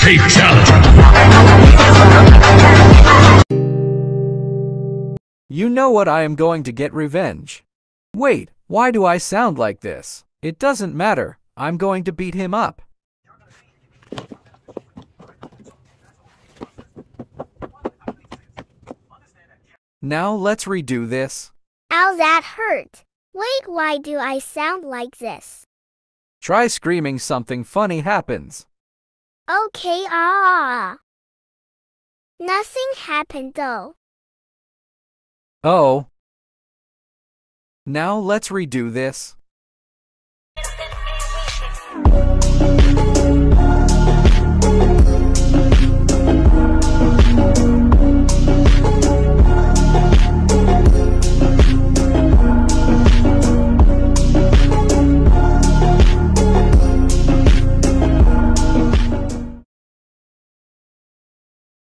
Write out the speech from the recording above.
You know what, I am going to get revenge. Wait, why do I sound like this? It doesn't matter. I'm going to beat him up. Now let's redo this. Ow, that hurt. Wait, why do I sound like this? Try screaming something funny happens. Okay, Nothing happened though. Oh. Now let's redo this.